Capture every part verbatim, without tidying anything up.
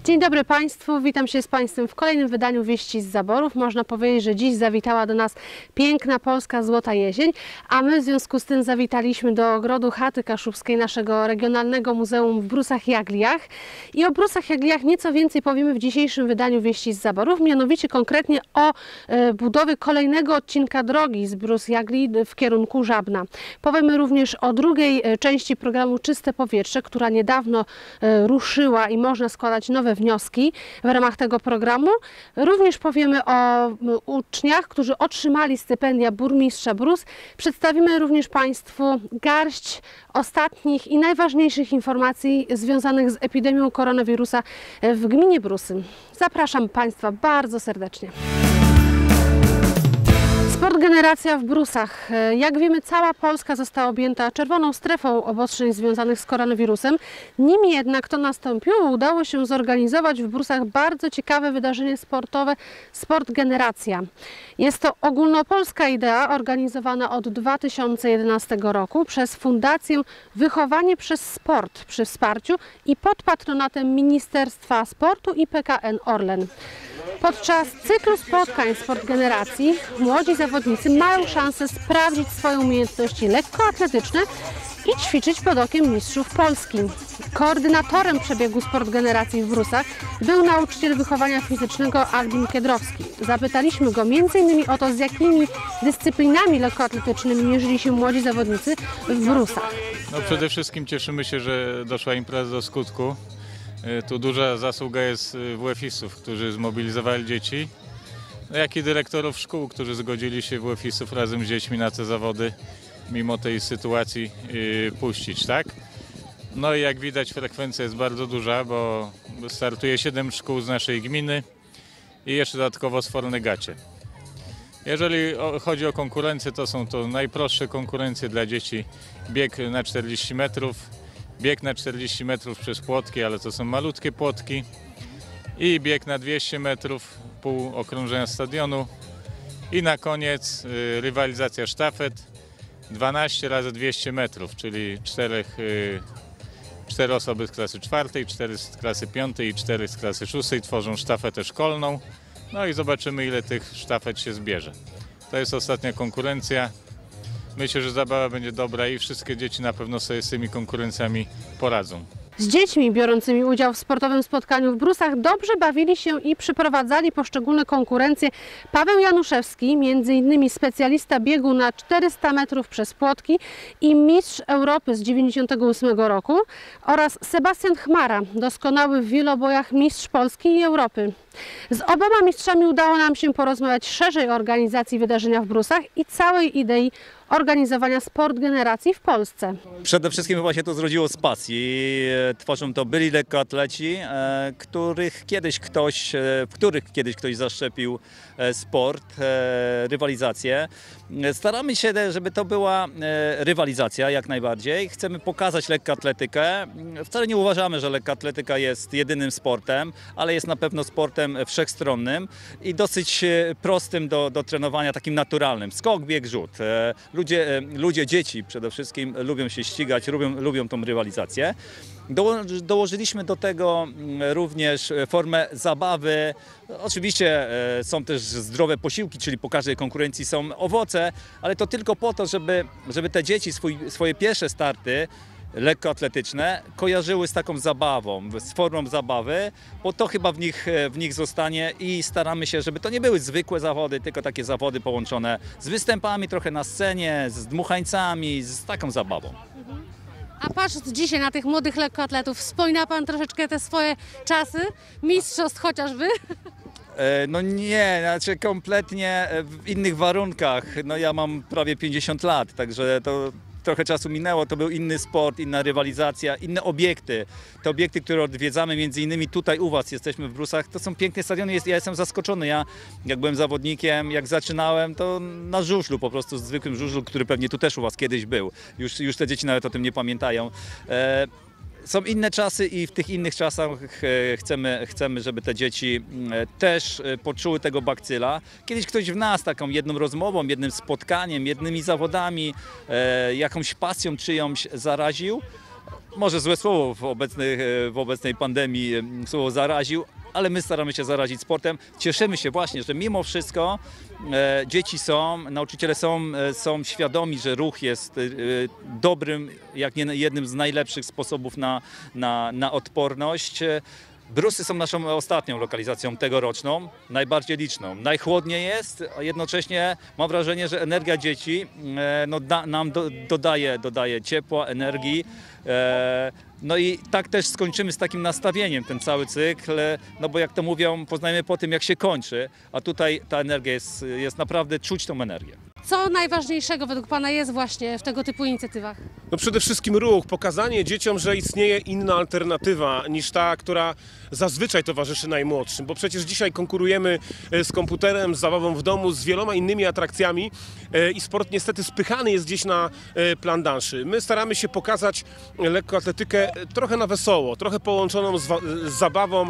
Dzień dobry Państwu, witam się z Państwem w kolejnym wydaniu Wieści z Zaborów. Można powiedzieć, że dziś zawitała do nas piękna polska Złota Jesień, a my w związku z tym zawitaliśmy do ogrodu chaty kaszubskiej naszego regionalnego muzeum w Brusach-Jagliach. I o Brusach-Jagliach nieco więcej powiemy w dzisiejszym wydaniu Wieści z Zaborów, mianowicie konkretnie o e, budowie kolejnego odcinka drogi z Brus-Jagli w kierunku Żabna. Powiemy również o drugiej e, części programu Czyste Powietrze, która niedawno e, ruszyła i można składać nowe wnioski w ramach tego programu. Również powiemy o uczniach, którzy otrzymali stypendia burmistrza Brus. Przedstawimy również Państwu garść ostatnich i najważniejszych informacji związanych z epidemią koronawirusa w gminie Brusy. Zapraszam Państwa bardzo serdecznie. Sport Generacja w Brusach. Jak wiemy, cała Polska została objęta czerwoną strefą obostrzeń związanych z koronawirusem. Nim jednak to nastąpiło, udało się zorganizować w Brusach bardzo ciekawe wydarzenie sportowe Sport Generacja. Jest to ogólnopolska idea organizowana od dwa tysiące jedenastego roku przez Fundację Wychowanie przez Sport przy wsparciu i pod patronatem Ministerstwa Sportu i P K N Orlen. Podczas cyklu spotkań Sport Generacji młodzi zawodnicy mają szansę sprawdzić swoje umiejętności lekkoatletyczne i ćwiczyć pod okiem mistrzów Polski. Koordynatorem przebiegu Sport Generacji w Brusach był nauczyciel wychowania fizycznego Albin Kiedrowski. Zapytaliśmy go między innymi o to, z jakimi dyscyplinami lekkoatletycznymi mierzyli się młodzi zawodnicy w Brusach. No przede wszystkim cieszymy się, że doszła impreza do skutku. Tu duża zasługa jest W F istów, którzy zmobilizowali dzieci, jak i dyrektorów szkół, którzy zgodzili się W F istów razem z dziećmi na te zawody, mimo tej sytuacji yy, puścić, tak? No i jak widać, frekwencja jest bardzo duża, bo startuje siedem szkół z naszej gminy i jeszcze dodatkowo z Fornegacie. Jeżeli chodzi o konkurencję, to są to najprostsze konkurencje dla dzieci. Bieg na czterdzieści metrów, bieg na czterdzieści metrów przez płotki, ale to są malutkie płotki, i bieg na dwieście metrów, pół okrążenia stadionu, i na koniec y, rywalizacja sztafet dwanaście razy dwieście metrów, czyli czterech, y, cztery osoby z klasy czwartej, cztery z klasy piątej i cztery z klasy szóstej tworzą sztafetę szkolną. No i zobaczymy, ile tych sztafet się zbierze. To jest ostatnia konkurencja. Myślę, że zabawa będzie dobra i wszystkie dzieci na pewno sobie z tymi konkurencjami poradzą. Z dziećmi biorącymi udział w sportowym spotkaniu w Brusach dobrze bawili się i przyprowadzali poszczególne konkurencje Paweł Januszewski, między innymi specjalista biegu na czterysta metrów przez płotki i mistrz Europy z dziewięćdziesiątego ósmego roku, oraz Sebastian Chmara, doskonały w wielobojach mistrz Polski i Europy. Z oboma mistrzami udało nam się porozmawiać szerzej o organizacji wydarzenia w Brusach i całej idei organizowania Sport Generacji w Polsce. Przede wszystkim chyba się to zrodziło z pasji. Tworzą to byli lekkoatleci, których kiedyś ktoś, w których kiedyś ktoś zaszczepił sport, rywalizację. Staramy się, żeby to była rywalizacja jak najbardziej. Chcemy pokazać lekkoatletykę. Wcale nie uważamy, że lekkoatletyka jest jedynym sportem, ale jest na pewno sportem wszechstronnym i dosyć prostym do, do trenowania, takim naturalnym. Skok, bieg, rzut. Ludzie, ludzie, dzieci przede wszystkim lubią się ścigać, lubią, lubią tą rywalizację. Do, dołożyliśmy do tego również formę zabawy. Oczywiście są też zdrowe posiłki, czyli po każdej konkurencji są owoce, ale to tylko po to, żeby, żeby te dzieci swój, swoje pierwsze starty lekkoatletyczne kojarzyły z taką zabawą, z formą zabawy, bo to chyba w nich, w nich zostanie i staramy się, żeby to nie były zwykłe zawody, tylko takie zawody połączone z występami trochę na scenie, z dmuchańcami, z taką zabawą. A patrząc dzisiaj na tych młodych lekkoatletów, wspomina Pan troszeczkę te swoje czasy, mistrzostw chociażby? No nie, znaczy kompletnie w innych warunkach. No ja mam prawie pięćdziesiąt lat, także to trochę czasu minęło, to był inny sport, inna rywalizacja, inne obiekty. Te obiekty, które odwiedzamy, między innymi tutaj u Was, jesteśmy w Brusach, to są piękne stadiony. Ja jestem zaskoczony. Ja, jak byłem zawodnikiem, jak zaczynałem, to na żużlu, po prostu zwykłym żużlu, który pewnie tu też u Was kiedyś był. Już, już te dzieci nawet o tym nie pamiętają. E Są inne czasy i w tych innych czasach chcemy, chcemy, żeby te dzieci też poczuły tego bakcyla. Kiedyś ktoś w nas taką jedną rozmową, jednym spotkaniem, jednymi zawodami, jakąś pasją czyjąś zaraził. może złe słowo w obecnej, w obecnej pandemii słowo zaraził, ale my staramy się zarazić sportem. Cieszymy się właśnie, że mimo wszystko e, dzieci są, nauczyciele są, e, są świadomi, że ruch jest e, dobrym, jak nie jednym z najlepszych sposobów na, na, na odporność. Brusy są naszą ostatnią lokalizacją tegoroczną, najbardziej liczną. Najchłodniej jest, a jednocześnie mam wrażenie, że energia dzieci e, no, da, nam do, dodaje, dodaje ciepła, energii. E, no i tak też skończymy z takim nastawieniem ten cały cykl, no bo jak to mówią, poznajemy po tym, jak się kończy, a tutaj ta energia jest, jest naprawdę, czuć tą energię. Co najważniejszego według Pana jest właśnie w tego typu inicjatywach? No przede wszystkim ruch, pokazanie dzieciom, że istnieje inna alternatywa niż ta, która zazwyczaj towarzyszy najmłodszym, bo przecież dzisiaj konkurujemy z komputerem, z zabawą w domu, z wieloma innymi atrakcjami i sport niestety spychany jest gdzieś na plan dalszy. My staramy się pokazać lekkoatletykę trochę na wesoło, trochę połączoną z, z zabawą,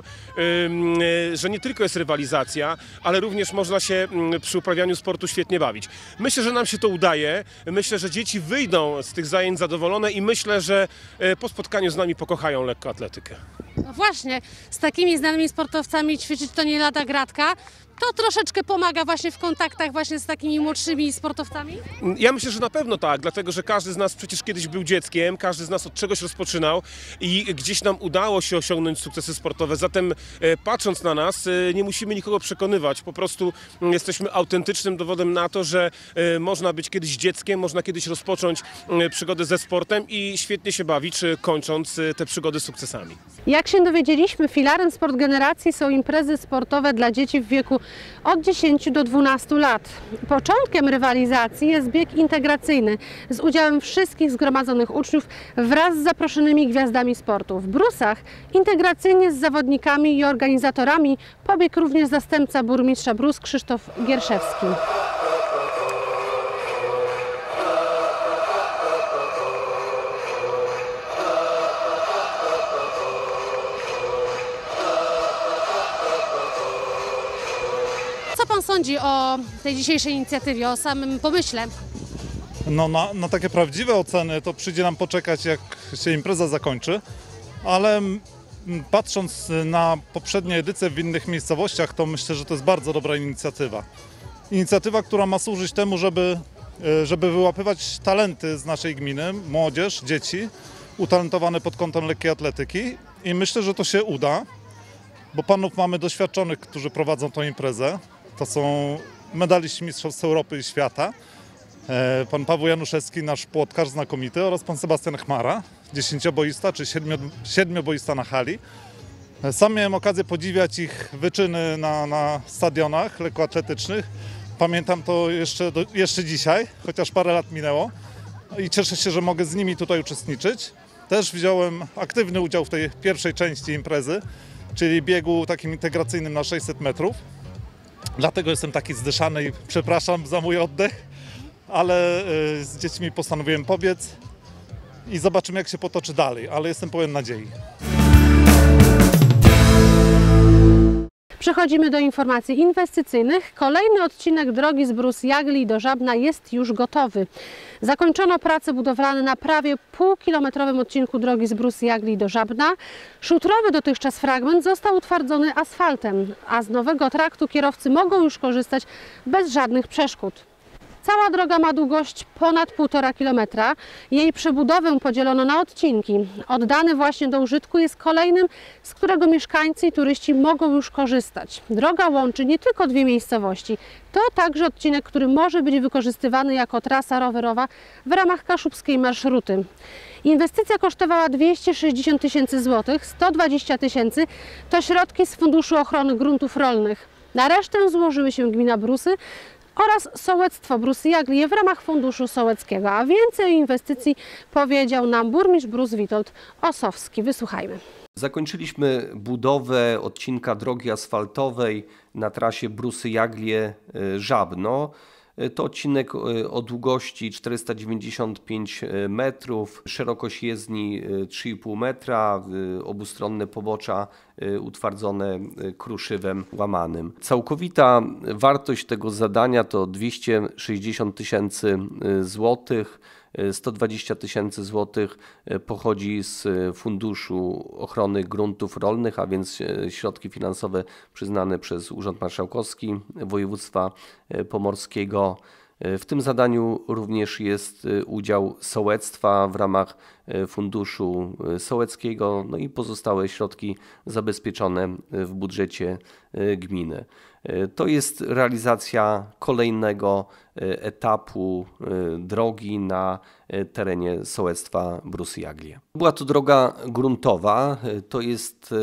że nie tylko jest rywalizacja, ale również można się przy uprawianiu sportu świetnie bawić. Myślę, że nam się to udaje, myślę, że dzieci wyjdą z tych zajęć zadowolone i myślę, że po spotkaniu z nami pokochają lekkoatletykę. No właśnie, z takimi znanymi sportowcami ćwiczyć to nie lada gratka. To troszeczkę pomaga właśnie w kontaktach właśnie z takimi młodszymi sportowcami? Ja myślę, że na pewno tak, dlatego że każdy z nas przecież kiedyś był dzieckiem, każdy z nas od czegoś rozpoczynał i gdzieś nam udało się osiągnąć sukcesy sportowe. Zatem e, patrząc na nas, e, nie musimy nikogo przekonywać, po prostu m, jesteśmy autentycznym dowodem na to, że e, można być kiedyś dzieckiem, można kiedyś rozpocząć e, przygodę ze sportem i świetnie się bawić, e, kończąc e, te przygody sukcesami. Jak się dowiedzieliśmy, filarem Sport Generacji są imprezy sportowe dla dzieci w wieku od dziesięciu do dwunastu lat. Początkiem rywalizacji jest bieg integracyjny z udziałem wszystkich zgromadzonych uczniów wraz z zaproszonymi gwiazdami sportu. W Brusach integracyjnie z zawodnikami i organizatorami pobiegł również zastępca burmistrza Brus Krzysztof Gierszewski. Co Pan sądzi o tej dzisiejszej inicjatywie, o samym pomyśle? No na, na takie prawdziwe oceny to przyjdzie nam poczekać, jak się impreza zakończy, ale m, patrząc na poprzednie edycje w innych miejscowościach, to myślę, że to jest bardzo dobra inicjatywa. Inicjatywa, która ma służyć temu, żeby, żeby wyłapywać talenty z naszej gminy, młodzież, dzieci, utalentowane pod kątem lekkiej atletyki i myślę, że to się uda, bo panów mamy doświadczonych, którzy prowadzą tę imprezę. To są medaliści Mistrzostw Europy i Świata. Pan Paweł Januszewski, nasz płotkarz znakomity, oraz pan Sebastian Chmara, dziesięcioboista czy siedmiu, siedmioboista na hali. Sam miałem okazję podziwiać ich wyczyny na, na stadionach lekkoatletycznych. Pamiętam to jeszcze, do, jeszcze dzisiaj, chociaż parę lat minęło. I cieszę się, że mogę z nimi tutaj uczestniczyć. Też wziąłem aktywny udział w tej pierwszej części imprezy, czyli biegu takim integracyjnym na sześćset metrów. Dlatego jestem taki zdyszany i przepraszam za mój oddech, ale z dziećmi postanowiłem pobiec i zobaczymy, jak się potoczy dalej, ale jestem pełen nadziei. Przechodzimy do informacji inwestycyjnych. Kolejny odcinek drogi z Brus-Jagli do Żabna jest już gotowy. Zakończono prace budowlane na prawie półkilometrowym odcinku drogi z Brus-Jagli do Żabna. Szutrowy dotychczas fragment został utwardzony asfaltem, a z nowego traktu kierowcy mogą już korzystać bez żadnych przeszkód. Cała droga ma długość ponad półtora kilometra. Jej przebudowę podzielono na odcinki. Oddany właśnie do użytku jest kolejnym, z którego mieszkańcy i turyści mogą już korzystać. Droga łączy nie tylko dwie miejscowości. To także odcinek, który może być wykorzystywany jako trasa rowerowa w ramach kaszubskiej marszruty. Inwestycja kosztowała dwieście sześćdziesiąt tysięcy złotych, sto dwadzieścia tysięcy to środki z Funduszu Ochrony Gruntów Rolnych. Na resztę złożyły się gmina Brusy oraz sołectwo Brus-Jagli w ramach Funduszu Sołeckiego. A więcej o inwestycji powiedział nam burmistrz Brus Witold Osowski. Wysłuchajmy. Zakończyliśmy budowę odcinka drogi asfaltowej na trasie Brusy-Jaglie-Żabno. To odcinek o długości czterysta dziewięćdziesiąt pięć metrów, szerokość jezdni trzy i pół metra, obustronne pobocza utwardzone kruszywem łamanym. Całkowita wartość tego zadania to dwieście sześćdziesiąt tysięcy złotych. sto dwadzieścia tysięcy złotych pochodzi z Funduszu Ochrony Gruntów Rolnych, a więc środki finansowe przyznane przez Urząd Marszałkowski Województwa Pomorskiego. W tym zadaniu również jest udział sołectwa w ramach Funduszu Sołeckiego, no i pozostałe środki zabezpieczone w budżecie gminy. To jest realizacja kolejnego etapu drogi na terenie sołectwa Brusy-Jaglie. Była to droga gruntowa, to jest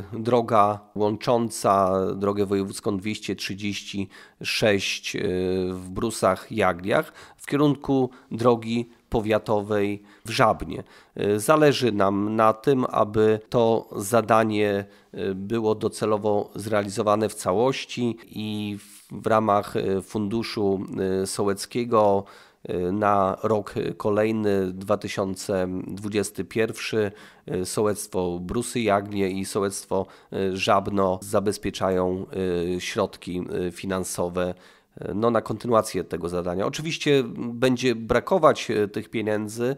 droga łącząca drogę wojewódzką dwieście trzydzieści sześć w Brusach-Jagliach w kierunku drogi powiatowej w Żabnie. Zależy nam na tym, aby to zadanie było docelowo zrealizowane w całości i w ramach Funduszu Sołeckiego na rok kolejny, dwa tysiące dwudziesty pierwszy, sołectwo Brusy-Jaglie i sołectwo Żabno zabezpieczają środki finansowe no, na kontynuację tego zadania. Oczywiście będzie brakować tych pieniędzy,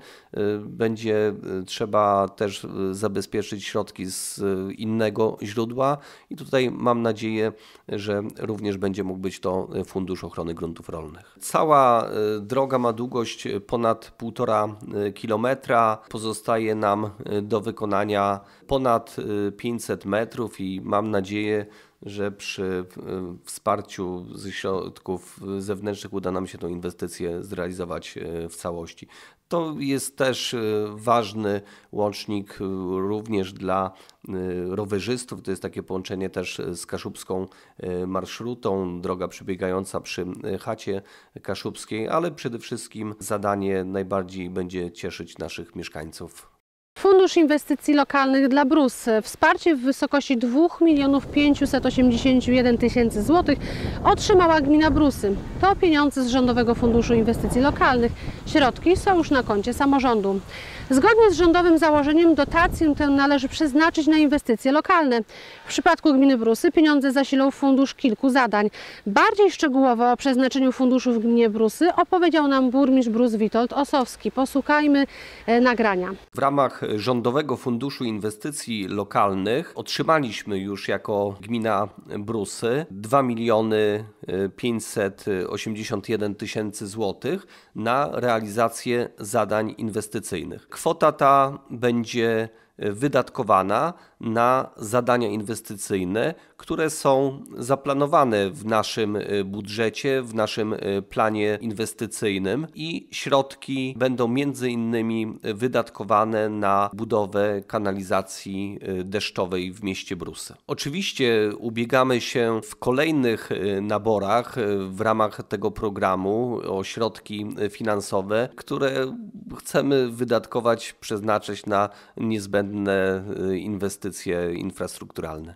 będzie trzeba też zabezpieczyć środki z innego źródła i tutaj mam nadzieję, że również będzie mógł być to Fundusz Ochrony Gruntów Rolnych. Cała droga ma długość ponad półtora kilometra. Pozostaje nam do wykonania ponad pięćset metrów i mam nadzieję, że przy wsparciu ze środków zewnętrznych uda nam się tę inwestycję zrealizować w całości. To jest też ważny łącznik również dla rowerzystów. To jest takie połączenie też z kaszubską marszrutą, droga przebiegająca przy chacie kaszubskiej, ale przede wszystkim zadanie najbardziej będzie cieszyć naszych mieszkańców. Fundusz Inwestycji Lokalnych dla Brus. Wsparcie w wysokości dwa miliony pięćset osiemdziesiąt jeden tysięcy złotych otrzymała gmina Brusy. To pieniądze z Rządowego Funduszu Inwestycji Lokalnych. Środki są już na koncie samorządu. Zgodnie z rządowym założeniem dotację tę należy przeznaczyć na inwestycje lokalne. W przypadku gminy Brusy pieniądze zasilą fundusz kilku zadań. Bardziej szczegółowo o przeznaczeniu funduszu w gminie Brusy opowiedział nam burmistrz Brus Witold Osowski. Posłuchajmy nagrania. W ramach Rządowego Funduszu Inwestycji Lokalnych otrzymaliśmy już jako gmina Brusy dwa miliony pięćset osiemdziesiąt jeden tysięcy złotych na realizację zadań inwestycyjnych. Kwota ta będzie wydatkowana na zadania inwestycyjne, które są zaplanowane w naszym budżecie, w naszym planie inwestycyjnym i środki będą między innymi wydatkowane na budowę kanalizacji deszczowej w mieście Brusy. Oczywiście ubiegamy się w kolejnych naborach w ramach tego programu o środki finansowe, które chcemy wydatkować, przeznaczyć na niezbędne inwestycje infrastrukturalne.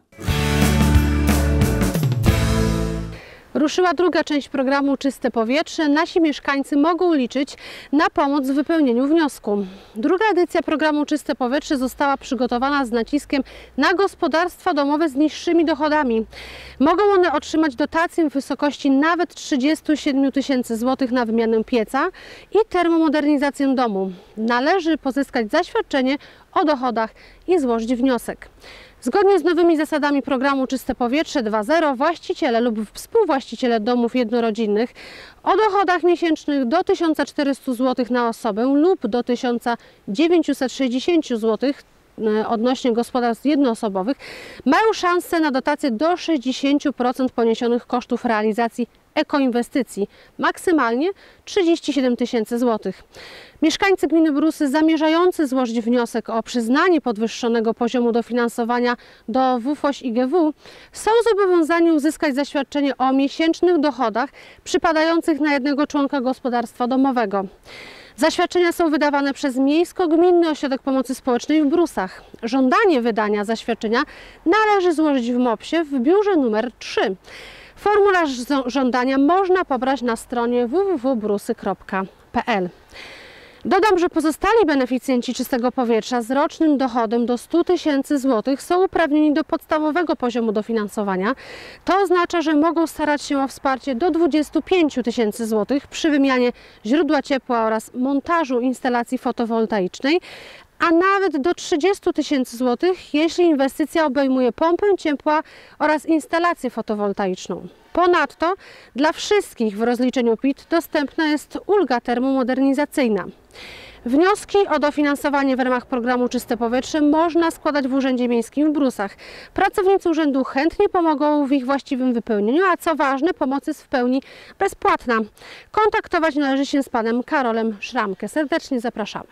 Ruszyła druga część programu Czyste Powietrze. Nasi mieszkańcy mogą liczyć na pomoc w wypełnieniu wniosku. Druga edycja programu Czyste Powietrze została przygotowana z naciskiem na gospodarstwa domowe z niższymi dochodami. Mogą one otrzymać dotację w wysokości nawet trzydziestu siedmiu tysięcy złotych na wymianę pieca i termomodernizację domu. Należy pozyskać zaświadczenie o dochodach i złożyć wniosek. Zgodnie z nowymi zasadami programu Czyste Powietrze dwa zero właściciele lub współwłaściciele domów jednorodzinnych o dochodach miesięcznych do tysiąca czterystu złotych na osobę lub do tysiąca dziewięciuset sześćdziesięciu złotych odnośnie gospodarstw jednoosobowych mają szansę na dotację do sześćdziesięciu procent poniesionych kosztów realizacji ekoinwestycji, maksymalnie trzydzieści siedem tysięcy złotych. Mieszkańcy gminy Brusy zamierzający złożyć wniosek o przyznanie podwyższonego poziomu dofinansowania do W F O Ś I G W są zobowiązani uzyskać zaświadczenie o miesięcznych dochodach przypadających na jednego członka gospodarstwa domowego. Zaświadczenia są wydawane przez Miejsko-Gminny Ośrodek Pomocy Społecznej w Brusach. Żądanie wydania zaświadczenia należy złożyć w M O P sie w biurze numer trzy. Formularz żądania można pobrać na stronie w w w kropka brusy kropka p l. Dodam, że pozostali beneficjenci czystego powietrza z rocznym dochodem do stu tysięcy złotych są uprawnieni do podstawowego poziomu dofinansowania. To oznacza, że mogą starać się o wsparcie do dwudziestu pięciu tysięcy złotych przy wymianie źródła ciepła oraz montażu instalacji fotowoltaicznej, a nawet do trzydziestu tysięcy złotych, jeśli inwestycja obejmuje pompę ciepła oraz instalację fotowoltaiczną. Ponadto dla wszystkich w rozliczeniu P I T dostępna jest ulga termomodernizacyjna. Wnioski o dofinansowanie w ramach programu Czyste Powietrze można składać w Urzędzie Miejskim w Brusach. Pracownicy urzędu chętnie pomogą w ich właściwym wypełnieniu, a co ważne, pomoc jest w pełni bezpłatna. Kontaktować należy się z panem Karolem Szramkę. Serdecznie zapraszamy.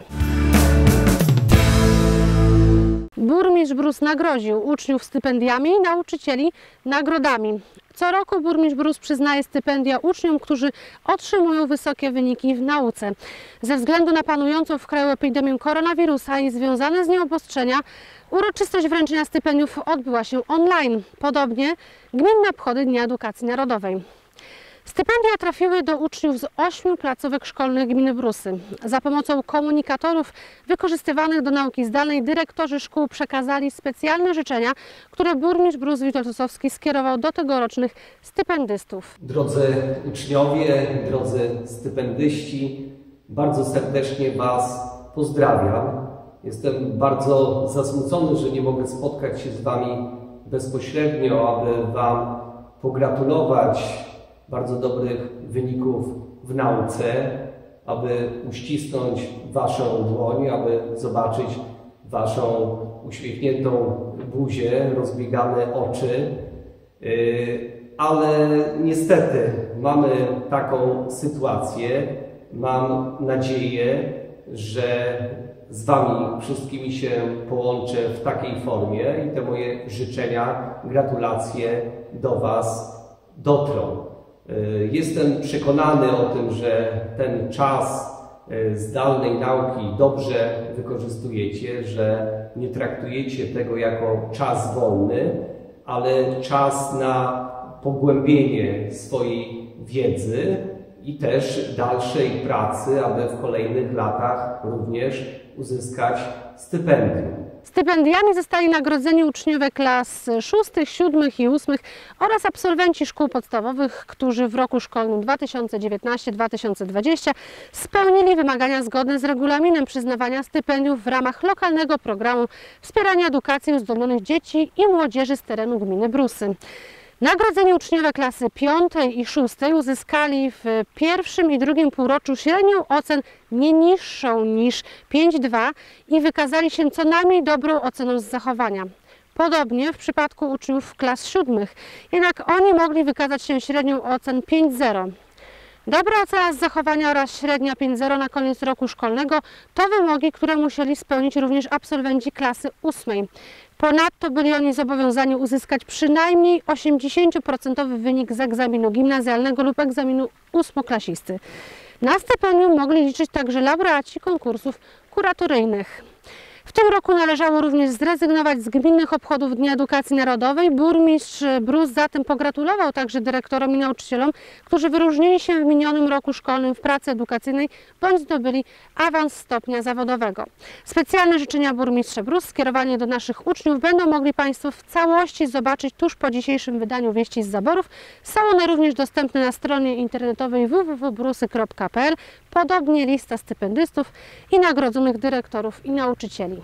Burmistrz Brus nagrodził uczniów stypendiami i nauczycieli nagrodami. Co roku burmistrz Brus przyznaje stypendia uczniom, którzy otrzymują wysokie wyniki w nauce. Ze względu na panującą w kraju epidemię koronawirusa i związane z nią obostrzenia, uroczystość wręczenia stypendiów odbyła się online. Podobnie gminne obchody Dnia Edukacji Narodowej. Stypendia trafiły do uczniów z ośmiu placówek szkolnych gminy Brusy. Za pomocą komunikatorów wykorzystywanych do nauki zdalnej dyrektorzy szkół przekazali specjalne życzenia, które burmistrz Brus Witold Sosowski skierował do tegorocznych stypendystów. Drodzy uczniowie, drodzy stypendyści, bardzo serdecznie Was pozdrawiam. Jestem bardzo zasmucony, że nie mogę spotkać się z Wami bezpośrednio, aby Wam pogratulować bardzo dobrych wyników w nauce, aby uścisnąć Waszą dłoń, aby zobaczyć Waszą uśmiechniętą buzię, rozbiegane oczy. Ale niestety mamy taką sytuację. Mam nadzieję, że z Wami wszystkimi się połączę w takiej formie i te moje życzenia, gratulacje do Was dotrą. Jestem przekonany o tym, że ten czas zdalnej nauki dobrze wykorzystujecie, że nie traktujecie tego jako czas wolny, ale czas na pogłębienie swojej wiedzy i też dalszej pracy, aby w kolejnych latach również uzyskać stypendium. Stypendiami zostali nagrodzeni uczniowie klas szóstych, siódmych i ósmych oraz absolwenci szkół podstawowych, którzy w roku szkolnym dwa tysiące dziewiętnastym dwa tysiące dwudziestym spełnili wymagania zgodne z regulaminem przyznawania stypendiów w ramach lokalnego programu wspierania edukacji uzdolnionych dzieci i młodzieży z terenu gminy Brusy. Nagrodzeni uczniowie klasy piątej i szóstej uzyskali w pierwszym i drugim półroczu średnią ocen nie niższą niż pięć dwa i wykazali się co najmniej dobrą oceną z zachowania. Podobnie w przypadku uczniów klas siódmych, jednak oni mogli wykazać się średnią ocen pięć zero. Dobra ocena z zachowania oraz średnia pięć zero na koniec roku szkolnego to wymogi, które musieli spełnić również absolwenci klasy ósmej. Ponadto byli oni zobowiązani uzyskać przynajmniej osiemdziesięcioprocentowy wynik z egzaminu gimnazjalnego lub egzaminu ósmoklasisty. Na stypendium mogli liczyć także laureaci konkursów kuratoryjnych. W tym roku należało również zrezygnować z gminnych obchodów Dnia Edukacji Narodowej. Burmistrz Brus zatem pogratulował także dyrektorom i nauczycielom, którzy wyróżnili się w minionym roku szkolnym w pracy edukacyjnej bądź zdobyli awans stopnia zawodowego. Specjalne życzenia burmistrza Brus skierowane do naszych uczniów będą mogli Państwo w całości zobaczyć tuż po dzisiejszym wydaniu Wieści z Zaborów. Są one również dostępne na stronie internetowej w w w kropka brusy kropka p l. Podobnie lista stypendystów i nagrodzonych dyrektorów i nauczycieli.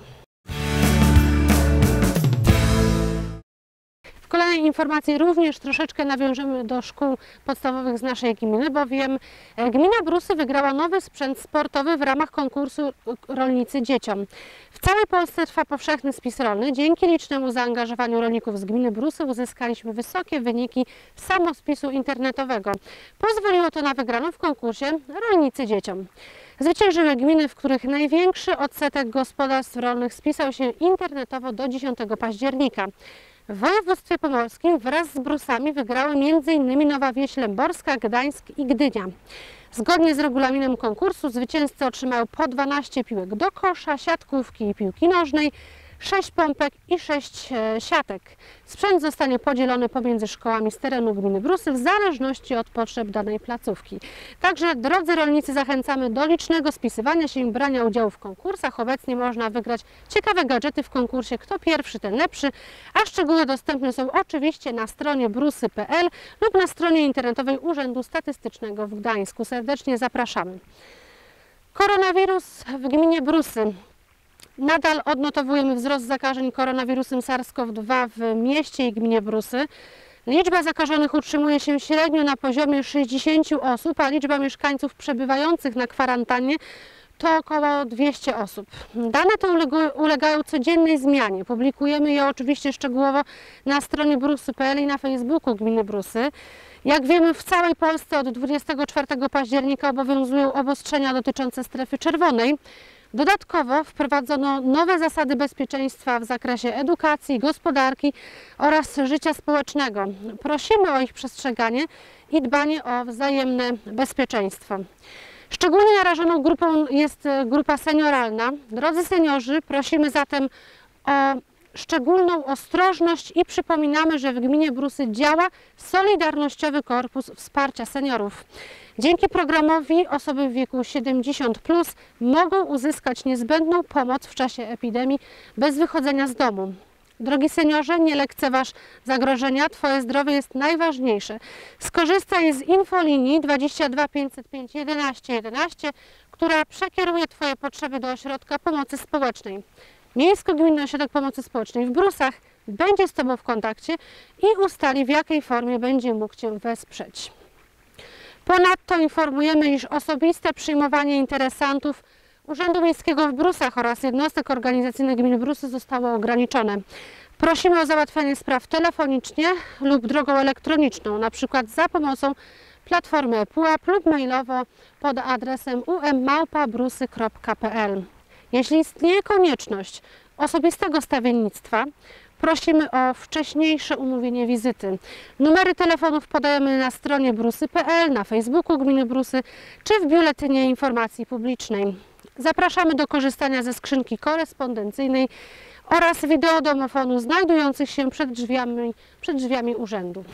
W kolejnej informacji również troszeczkę nawiążemy do szkół podstawowych z naszej gminy, bowiem gmina Brusy wygrała nowy sprzęt sportowy w ramach konkursu Rolnicy Dzieciom. W całej Polsce trwa powszechny spis rolny. Dzięki licznemu zaangażowaniu rolników z gminy Brusy uzyskaliśmy wysokie wyniki samospisu internetowego. Pozwoliło to na wygraną w konkursie Rolnicy Dzieciom. Zwyciężyły gminy, w których największy odsetek gospodarstw rolnych spisał się internetowo do dziesiątego października. W województwie pomorskim wraz z Brusami wygrały między innymi Nowa Wieś Lęborska, Gdańsk i Gdynia. Zgodnie z regulaminem konkursu zwycięzcy otrzymają po dwanaście piłek do kosza, siatkówki i piłki nożnej, sześć pompek i sześć siatek. Sprzęt zostanie podzielony pomiędzy szkołami z terenu gminy Brusy w zależności od potrzeb danej placówki. Także, drodzy rolnicy, zachęcamy do licznego spisywania się i brania udziału w konkursach. Obecnie można wygrać ciekawe gadżety w konkursie Kto pierwszy, ten lepszy, a szczegóły dostępne są oczywiście na stronie brusy kropka p l lub na stronie internetowej Urzędu Statystycznego w Gdańsku. Serdecznie zapraszamy. Koronawirus w gminie Brusy. Nadal odnotowujemy wzrost zakażeń koronawirusem SARS-CoV dwa w mieście i gminie Brusy. Liczba zakażonych utrzymuje się średnio na poziomie sześćdziesięciu osób, a liczba mieszkańców przebywających na kwarantannie to około dwieście osób. Dane te ulegają codziennej zmianie. Publikujemy je oczywiście szczegółowo na stronie brusy kropka p l i na Facebooku gminy Brusy. Jak wiemy, w całej Polsce od dwudziestego czwartego października obowiązują obostrzenia dotyczące strefy czerwonej. Dodatkowo wprowadzono nowe zasady bezpieczeństwa w zakresie edukacji, gospodarki oraz życia społecznego. Prosimy o ich przestrzeganie i dbanie o wzajemne bezpieczeństwo. Szczególnie narażoną grupą jest grupa senioralna. Drodzy seniorzy, prosimy zatem o szczególną ostrożność i przypominamy, że w gminie Brusy działa Solidarnościowy Korpus Wsparcia Seniorów. Dzięki programowi osoby w wieku siedemdziesiąt plus mogą uzyskać niezbędną pomoc w czasie epidemii bez wychodzenia z domu. Drogi seniorze, nie lekceważ zagrożenia, Twoje zdrowie jest najważniejsze. Skorzystaj z infolinii dwadzieścia dwa pięćset pięć jedenaście jedenaście, która przekieruje Twoje potrzeby do ośrodka pomocy społecznej. Miejsko-Gminny Ośrodek Pomocy Społecznej w Brusach będzie z Tobą w kontakcie i ustali, w jakiej formie będzie mógł Cię wesprzeć. Ponadto informujemy, iż osobiste przyjmowanie interesantów Urzędu Miejskiego w Brusach oraz jednostek organizacyjnych gminy Brusy zostało ograniczone. Prosimy o załatwianie spraw telefonicznie lub drogą elektroniczną, na przykład za pomocą platformy ePUAP lub mailowo pod adresem u m małpa brusy kropka p l. Jeśli istnieje konieczność osobistego stawiennictwa, prosimy o wcześniejsze umówienie wizyty. Numery telefonów podajemy na stronie brusy kropka p l, na Facebooku gminy Brusy czy w biuletynie informacji publicznej. Zapraszamy do korzystania ze skrzynki korespondencyjnej oraz wideodomofonu znajdujących się przed drzwiami, przed drzwiami urzędu.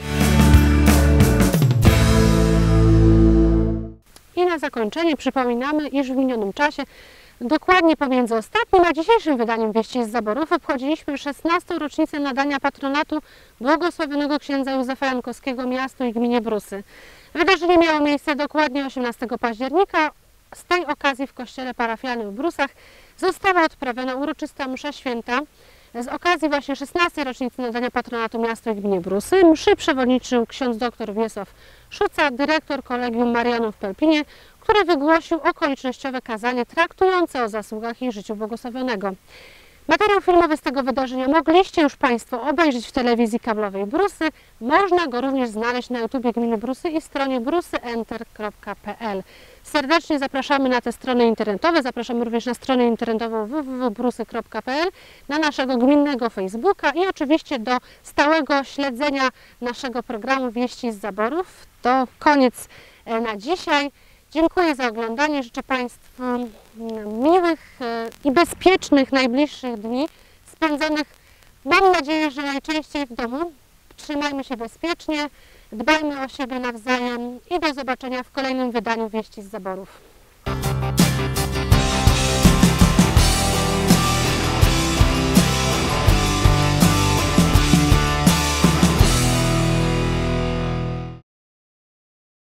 I na zakończenie przypominamy, iż w minionym czasie, dokładnie pomiędzy ostatnim a dzisiejszym wydaniem Wieści z Zaborów, obchodziliśmy szesnastą rocznicę nadania patronatu błogosławionego księdza Józefa Jankowskiego miastu i gminie Brusy. Wydarzenie miało miejsce dokładnie osiemnastego października. Z tej okazji w kościele parafialnym w Brusach została odprawiona uroczysta msza święta. Z okazji właśnie szesnastej rocznicy nadania patronatu miastu i gminie Brusy mszy przewodniczył ksiądz dr Wiesław Szuca, dyrektor Kolegium Marianów w Pelpinie, który wygłosił okolicznościowe kazanie traktujące o zasługach i życiu błogosławionego. Materiał filmowy z tego wydarzenia mogliście już Państwo obejrzeć w telewizji kablowej Brusy. Można go również znaleźć na YouTubie gminy Brusy i stronie brusy enter kropka p l. Serdecznie zapraszamy na te strony internetowe, zapraszamy również na stronę internetową w w w kropka brusy kropka p l, na naszego gminnego Facebooka i oczywiście do stałego śledzenia naszego programu Wieści z Zaborów. To koniec na dzisiaj. Dziękuję za oglądanie, życzę Państwu miłych i bezpiecznych najbliższych dni spędzonych, mam nadzieję, że najczęściej w domu. Trzymajmy się bezpiecznie, dbajmy o siebie nawzajem i do zobaczenia w kolejnym wydaniu Wieści z Zaborów.